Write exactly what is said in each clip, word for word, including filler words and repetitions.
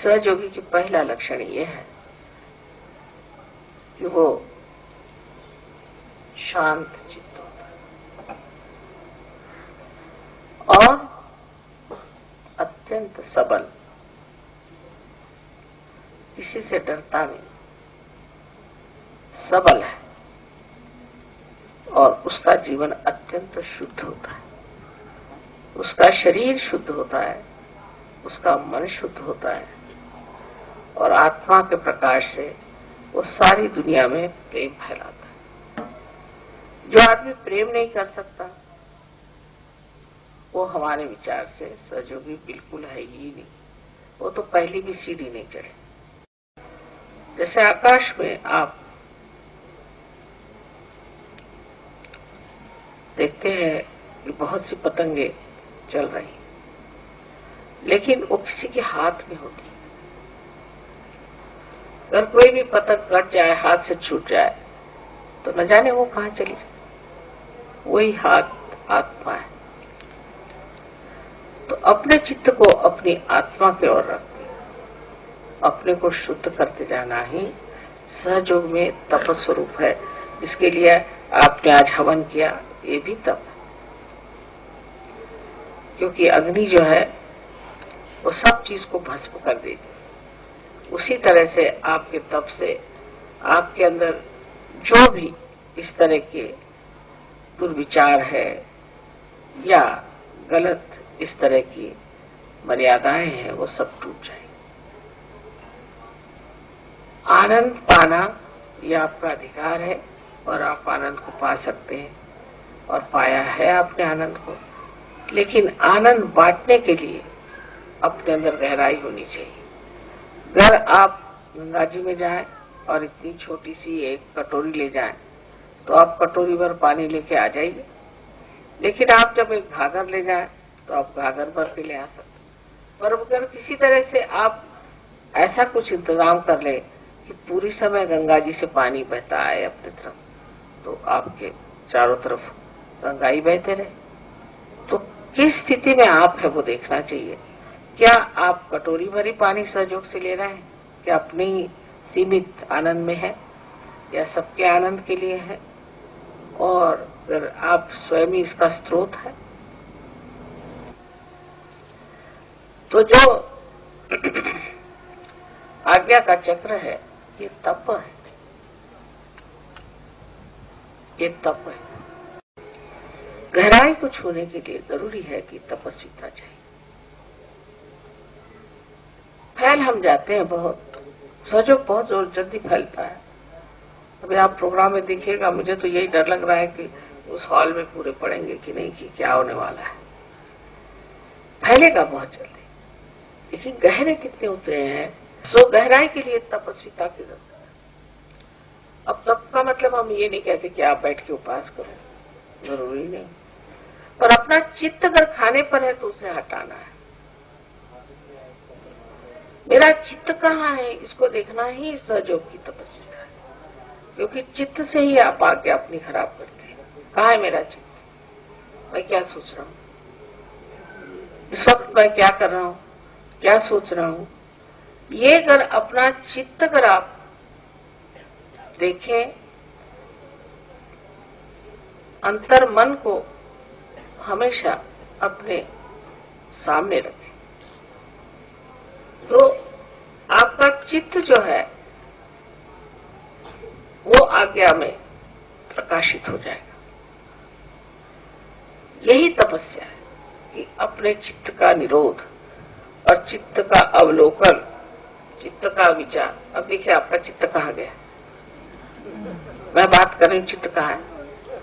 सहयोगी की पहला लक्षण ये है कि वो शांत चित्त होता है और अत्यंत सबल, किसी से डरता नहीं, सबल है और उसका जीवन अत्यंत शुद्ध होता है। उसका शरीर शुद्ध होता है, उसका मन शुद्ध होता है और आत्मा के प्रकाश से वो सारी दुनिया में प्रेम फैलाता है। जो आदमी प्रेम नहीं कर सकता वो हमारे विचार से सहयोगी बिल्कुल है ही नहीं। वो तो पहली भी सीढ़ी नहीं चढ़े। जैसे आकाश में आप देखते हैं कि बहुत सी पतंगे चल रही, लेकिन वो किसी के हाथ में होती। अगर कोई भी पतंग कट जाए, हाथ से छूट जाए, तो न जाने वो कहां चली जाए। वही हाथ आत्मा है। तो अपने चित्त को अपनी आत्मा की ओर रखते, अपने को शुद्ध करते जाना ही सहयोग में तप स्वरूप है। इसके लिए आपने आज हवन किया, ये भी तप है। क्योंकि अग्नि जो है वो सब चीज को भस्म कर देती। उसी तरह से आपके तप से आपके अंदर जो भी इस तरह के दुर्विचार है या गलत इस तरह की मर्यादाएं हैं, वो सब टूट जाएंगी। आनंद पाना ये आपका अधिकार है और आप आनंद को पा सकते हैं और पाया है आपने आनंद को। लेकिन आनंद बांटने के लिए अपने अंदर गहराई होनी चाहिए। अगर आप गंगा जी में जाएं और इतनी छोटी सी एक कटोरी ले जाएं तो आप कटोरी भर पानी लेके आ जाइए, लेकिन आप जब एक घाघर ले जाएं तो आप घाघर भर के ले आ सकते। पर अगर किसी तरह से आप ऐसा कुछ इंतजाम कर ले कि पूरी समय गंगा जी से पानी बहता आए अपनी तरफ, तो आपके चारों तरफ गंगा ही बहते रहे। तो किस स्थिति में आप है वो देखना चाहिए। क्या आप कटोरी भरी पानी सहयोग से ले रहे हैं, क्या अपने ही सीमित आनंद में है या सबके आनंद के लिए है, और अगर आप स्वयं ही इसका स्रोत है। तो जो आज्ञा का चक्र है ये तप है, ये तप है। गहराई को छूने के लिए जरूरी है कि तपस्विता चाहिए। फैल हम जाते हैं बहुत, सहयोग बहुत जोर जल्दी फैलता है। अभी आप प्रोग्राम में देखिएगा, मुझे तो यही डर लग रहा है कि उस हॉल में पूरे पड़ेंगे कि नहीं, कि क्या होने वाला है। फैलेगा बहुत जल्दी, लेकिन गहरे कितने होते हैं। सो गहराई के लिए तपस्विता की जरूरत है। अब तप का मतलब हम ये नहीं कहते कि आप बैठ के उपास करो, जरूरी नहीं, पर अपना चित्त अगर खाने पर है तो उसे हटाना है। मेरा चित्त कहाँ है, इसको देखना ही सहयोग की तपस्या है। क्योंकि चित्त से ही आप आके अपनी खराब करते हैं। कहाँ है मेरा चित्त, मैं क्या सोच रहा हूँ, इस वक्त मैं क्या कर रहा हूँ, क्या सोच रहा हूँ। ये अगर अपना चित्त अगर आप देखें, अंतर मन को हमेशा अपने सामने रखें, तो आपका चित्त जो है वो आज्ञा में प्रकाशित हो जाएगा। यही तपस्या है कि अपने चित्त का निरोध और चित्त का अवलोकन, चित्त का विचार। अब देखिए आपका चित्त कहाँ गया, मैं बात कर रही हूँ, चित्त कहाँ है।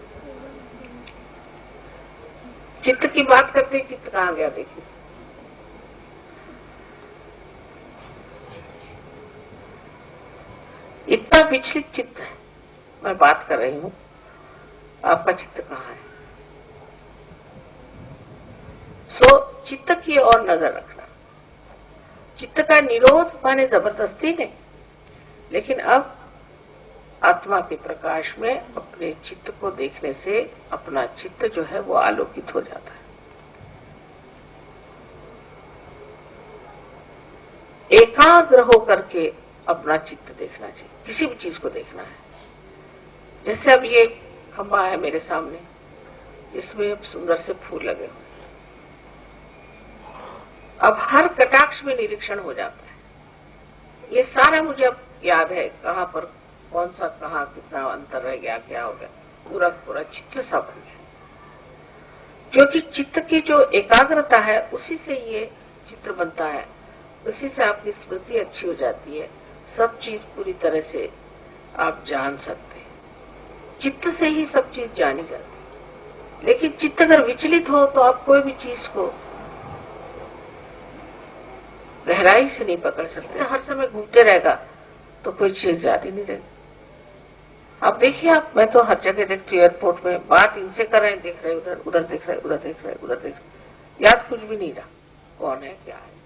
चित्त की बात करते चित्त कहाँ गया, देखिए। इतना विचलित चित्त है, मैं बात कर रही हूँ, आपका चित्त कहाँ है। सो चित्त की ओर नजर रखना। चित्त का निरोध माने जबरदस्ती नहीं, लेकिन अब आत्मा के प्रकाश में अपने चित्त को देखने से अपना चित्त जो है वो आलोकित हो जाता है। एकाग्र हो करके अपना चित्त देखना चाहिए, किसी भी चीज को देखना है। जैसे अब ये खंबा है मेरे सामने, इसमें सुंदर से फूल लगे हुए, अब हर कटाक्ष में निरीक्षण हो जाता है। ये सारा मुझे अब याद है, कहाँ पर कौन सा कहाँ कितना अंतर रह गया, क्या हो गया, पूरा पूरा चित्र सा बन गया। क्योंकि चित्त की जो एकाग्रता है उसी से ये चित्र बनता है, उसी से आपकी स्मृति अच्छी हो जाती है, सब चीज पूरी तरह से आप जान सकते हैं। चित्त से ही सब चीज जानी जाती है। लेकिन चित्त अगर विचलित हो तो आप कोई भी चीज को गहराई से नहीं पकड़ सकते। हर समय घूमते रहेगा तो कोई चीज याद ही नहीं रहेगी। आप देखिए, आप मैं तो हर जगह देखती हूँ, एयरपोर्ट में बात इनसे कर रहे हैं, देख रहे उधर, उधर देख रहे उधर देख रहे उधर देख रहे, याद कुछ भी नहीं रहा कौन है क्या है।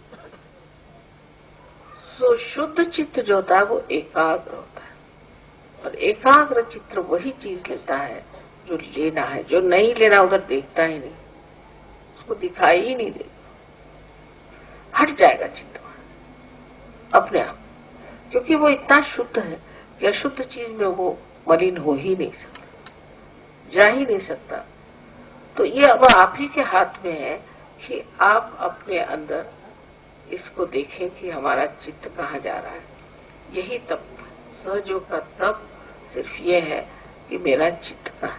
तो शुद्ध चित्त जो होता है वो एकाग्र होता है, और एकाग्र चित्र वही चीज लेता है जो लेना है। जो नहीं लेना उधर देखता ही नहीं, उसको दिखाई ही नहीं देता, हट जाएगा चित्त अपने आप, क्योंकि वो इतना शुद्ध है कि अशुद्ध चीज में वो मलिन हो ही नहीं सकता, जा ही नहीं सकता। तो ये अब आप ही के हाथ में है कि आप अपने अंदर इसको देखें कि हमारा चित्त कहाँ जा रहा है। यही तप, सहयोग का तप सिर्फ ये है कि मेरा चित्त कहाँ,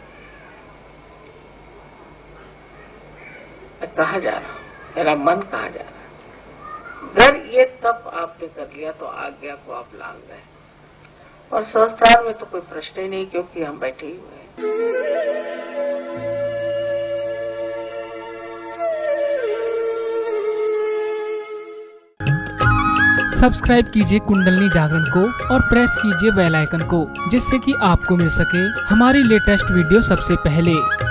मैं कहाँ जा रहा हूँ, मेरा मन कहाँ जा रहा है। अगर ये तप आपने कर लिया तो आज्ञा को आप लांग गए, और संसार में तो कोई प्रश्न ही नहीं, क्योंकि हम बैठे ही हुए हैं। सब्सक्राइब कीजिए कुंडलिनी जागरण को और प्रेस कीजिए बेल आइकन को, जिससे कि आपको मिल सके हमारी लेटेस्ट वीडियो सबसे पहले।